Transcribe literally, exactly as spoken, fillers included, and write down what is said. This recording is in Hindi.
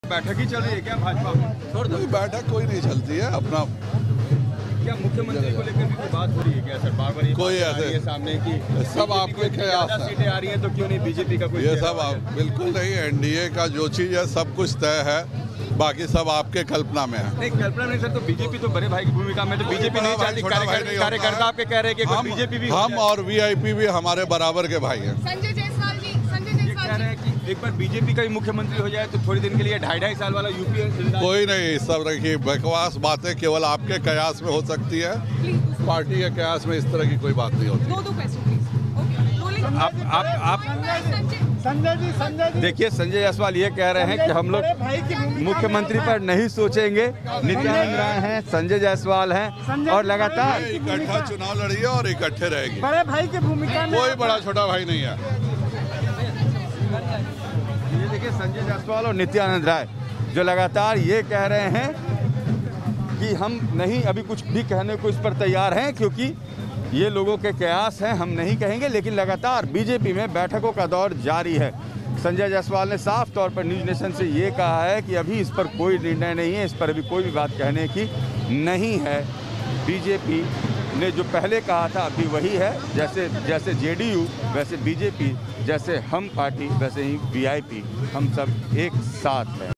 बैठक ही चल रही है क्या भाजपा में? कोई बैठक कोई नहीं चलती है अपना। क्या मुख्यमंत्री को लेकर भी कोई बात हो रही है क्या सर? बार बार कोई ऐसे सामने की सब आपके ख्याल सीटें आ रही हैं तो क्यों नहीं बीजेपी का कोई? ये सब आप बिल्कुल नहीं। एनडीए का जो चीज है सब कुछ तय है, बाकी सब आपके कल्पना में है। नहीं कल्पना नहीं सर, तो बीजेपी तो बड़े भाई की भूमिका में, तो बीजेपी नहीं चाहती। कार्यकर्ता आपके कह रहे हैं कि बीजेपी भी हम और वीआईपी भी हमारे बराबर के भाई हैं। संजय जायसवाल जी संजय जायसवाल कह रहे हैं कि एक बार बीजेपी का ही मुख्यमंत्री हो जाए तो थोड़ी दिन के लिए ढाई ढाई साल वाला यूपी। कोई नहीं, सब रखिए बकवास बातें केवल आपके कयास में हो सकती है, पार्टी के कयास में इस तरह की कोई बात नहीं होती। दो दो क्वेश्चन प्लीज। आप आप आप संजय जी संजय जी देखिए, संजय जायसवाल ये कह रहे हैं कि हम लोग मुख्यमंत्री पर नहीं सोचेंगे। नित्यानंद राय हैं, संजय जायसवाल हैं और लगातार इकट्ठा चुनाव लड़िए और इकट्ठे रहेगी। बड़े भाई की भूमिका में कोई बड़ा छोटा भाई नहीं है। ये देखिए संजय जायसवाल और नित्यानंद राय जो लगातार ये कह रहे हैं कि हम नहीं अभी कुछ भी कहने को इस पर तैयार हैं, क्योंकि ये लोगों के कयास हैं, हम नहीं कहेंगे। लेकिन लगातार बीजेपी में बैठकों का दौर जारी है। संजय जायसवाल ने साफ तौर पर न्यूज नेशन से ये कहा है कि अभी इस पर कोई निर्णय नहीं है, इस पर अभी कोई भी बात कहने की नहीं है। बीजेपी ने जो पहले कहा था अभी वही है, जैसे जैसे जेडीयू वैसे बीजेपी, जैसे हम पार्टी वैसे ही वीआईपी, हम सब एक साथ हैं।